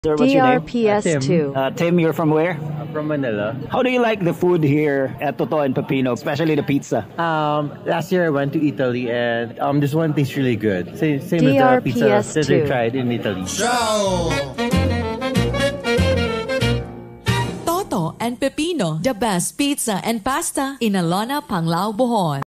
Sir, what's your name? DRPS Tim. 2. Tim, you're from where? From Manila. How do you like the food here at Toto and Pepino, especially the pizza? Last year I went to Italy and this one tastes really good. Same as the DRPS pizza that I 2. tried in Italy. Toto and Pepino, the best pizza and pasta in Alona, Panglao, Bohol.